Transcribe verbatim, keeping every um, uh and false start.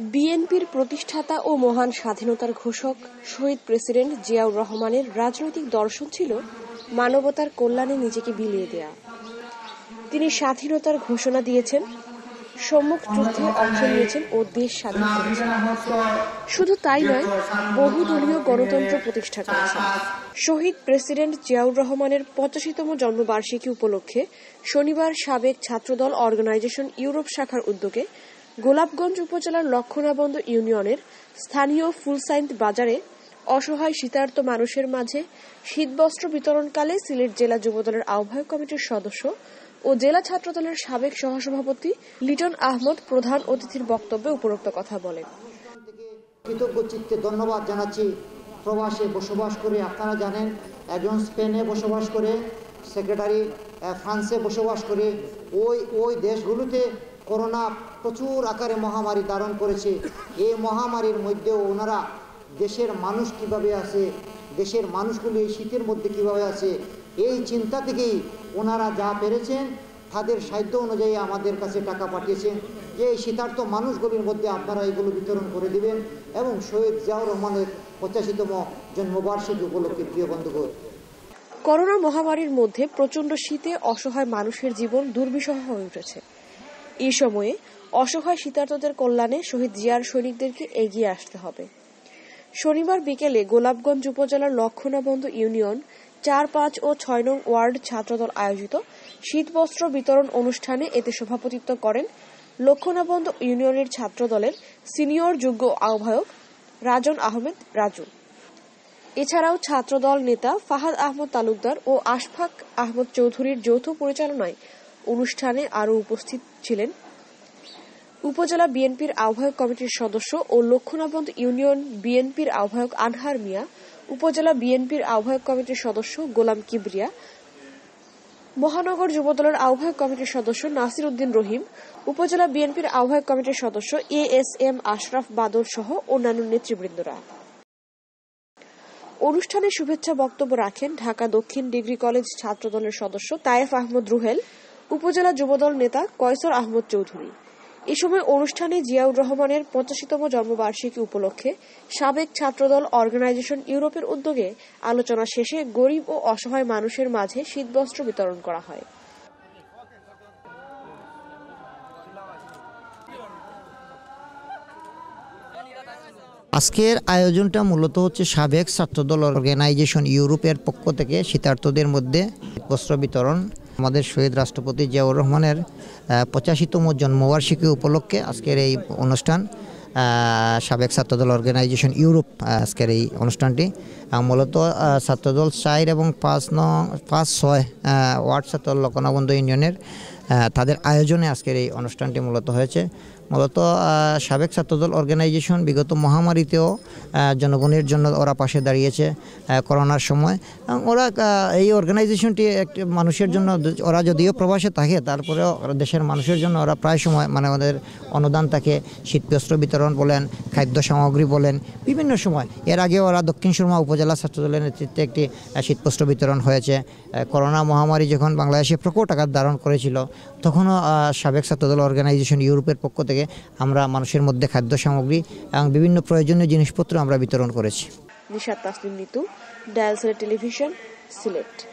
বিএনপির প্রতিষ্ঠাতা ও মহান স্বাধীনতার ঘোষক শহীদ প্রেসিডেন্ট জিয়াউর রহমানের রাজনৈতিক দর্শন ছিল মানবতার কল্যাণে নিজেকে বিলিয়ে দেয়া। তিনি স্বাধীনতার ঘোষণা দিয়েছেন, সম্মুখ যুদ্ধে অংশ নিয়েছেন ও দেশ স্বাধীন করেছেন। শুধু তাই নয়, বহুদলীয় গণতন্ত্র প্রতিষ্ঠা করেছেন। শহীদ প্রেসিডেন্ট জিয়াউর রহমানের পঁচাশিতম জন্মবার্ষিকী উপলক্ষে শনিবার সাবেক ছাত্রদল অর্গানাইজেশন ইউরোপ শাখার উদ্যোগে গোলাপগঞ্জ উপজেলার লক্ষণাবন্দ ইউনিয়নের স্থানীয় ফুলসাইন্ট বাজারে অসহায় শীতার্ত মানুষের মাঝে শীতবস্ত্র বিতরণকালে সিলেট জেলা যুবদলের আহ্বায়ক কমিটির সদস্য ও জেলা ছাত্রদলের সাবেক সহসভাপতি লিটন আহমদ প্রধান অতিথির বক্তব্যে উপরোক্ত কথা বলেন। কৃতজ্ঞ চিত্তে ধন্যবাদ জানাচ্ছি। প্রবাসে বসবাস করে আপনারা জানেন, একজন স্পেনে বসবাস করে, সেক্রেটারি ফ্রান্সে বসবাস করে, ওই ওই দেশগুলোতে করোনা প্রচুর আকারে মহামারী ধারণ করেছে। এই মহামারীর মধ্যেও ওনারা দেশের মানুষ কিভাবে আছে, দেশের মানুষগুলো এই শীতের মধ্যে কিভাবে আছে, এই চিন্তা থেকেই ওনারা যা পেরেছেন তাদের সাধ্য অনুযায়ী আমাদের কাছে টাকা পাঠিয়েছেন যে এই শীতার্থ মানুষগুলির মধ্যে আপনারা এগুলো বিতরণ করে দিবেন এবং শহীদ জিয়াউর রহমানের পঁচাশিতম জন্মবার্ষিকী উপলক্ষে। প্রিয় বন্ধুগণ, করোনা মহামারীর মধ্যে প্রচন্ড শীতে অসহায় মানুষের জীবন দুর্বিষহ হয়ে উঠেছে। এই সময়ে অসহায় শীতার্তদের কল্যাণে শহীদ জিয়ার সৈনিকদেরকে এগিয়ে আসতে হবে। শনিবার বিকেলে গোলাপগঞ্জ উপজেলার লক্ষণাবন্দ ইউনিয়ন চার পাঁচ ও ছয় নং ওয়ার্ড ছাত্রদল আয়োজিত শীতবস্ত্র বিতরণ অনুষ্ঠানে এতে সভাপতিত্ব করেন লক্ষণাবন্দ ইউনিয়নের ছাত্রদলের সিনিয়র যুগ্ম আহ্বায়ক রাজন আহমেদ রাজু। এছাড়াও ছাত্রদল নেতা ফাহাদ আহমদ তালুকদার ও আশফাক আহমদ চৌধুরীর যৌথ পরিচালনায় অনুষ্ঠানে আরও উপস্থিত ছিলেন উপজেলা বিএনপির আহ্বায়ক কমিটির সদস্য ও লক্ষণাবন্দ ইউনিয়ন বিএনপির আহ্বায়ক আনহার মিয়া, উপজেলা বিএনপির আহ্বায়ক কমিটির সদস্য গোলাম কিবরিয়া, মহানগর যুবদলের আহ্বায়ক কমিটির সদস্য নাসির উদ্দিন রহিম, উপজেলা বিএনপির আহ্বায়ক কমিটির সদস্য A S M Ashraf Badal সহ অন্যান্য নেতৃবৃন্দরা। অনুষ্ঠানে শুভেচ্ছা বক্তব্য রাখেন ঢাকা দক্ষিণ ডিগ্রি কলেজ ছাত্রদলের সদস্য তায়েফ আহমদ রুহেল, উপজেলা যুবদল নেতা কয়সর আহমদ চৌধুরী। এ সময় অনুষ্ঠানে জিয়াউর রহমানের পঁচাশিতম জন্মবার্ষিকী উপলক্ষে সাবেক ছাত্রদল অর্গানাইজেশন ইউরোপের উদ্যোগে আলোচনা শেষে গরিব ও অসহায় মানুষের মাঝে শীতবস্ত্র বিতরণ করা হয়। আজকের আয়োজনটা মূলত হচ্ছে সাবেক ছাত্রদল অর্গানাইজেশন ইউরোপের পক্ষ থেকে শীতার্তদের মধ্যে বস্ত্র বিতরণ। আমাদের শহীদ রাষ্ট্রপতি জিয়াউর রহমানের পঁচাশিতম জন্মবার্ষিকী উপলক্ষে আজকের এই অনুষ্ঠান। সাবেক ছাত্রদল অর্গানাইজেশন ইউরোপ আজকের এই অনুষ্ঠানটি মূলত ছাত্রদল চার এবং পাঁচ ন পাঁচ ছয় ওয়ার্ড ছাত্রদল লক্ষণাবন্দ ইউনিয়নের তাদের আয়োজনে আজকের এই অনুষ্ঠানটি মূলত হয়েছে। মূলত সাবেক ছাত্রদল অর্গানাইজেশন বিগত মহামারীতেও জনগণের জন্য ওরা পাশে দাঁড়িয়েছে করোনার সময়। ওরা এই অর্গানাইজেশনটি একটি মানুষের জন্য, ওরা যদিও প্রবাসে থাকে তারপরেও দেশের মানুষের জন্য ওরা প্রায় সময় মানে আমাদের অনুদান থাকে, শীতবস্ত্র বিতরণ বলেন, খাদ্য সামগ্রী বলেন, বিভিন্ন সময়। এর আগে ওরা দক্ষিণ সুরমা উপজেলা ছাত্রদলের নেতৃত্বে একটি শীতবস্ত্র বিতরণ হয়েছে। করোনা মহামারী যখন বাংলাদেশে প্রকট আকার ধারণ করেছিল তখনও সাবেক ছাত্রদল অর্গানাইজেশন ইউরোপের পক্ষ থেকে আমরা মানুষের মধ্যে খাদ্য সামগ্রী এবং বিভিন্ন প্রয়োজনীয় জিনিসপত্র আমরা বিতরণ করেছি। Nishat Taslim Nitu, dial Sylhet television, Sylhet.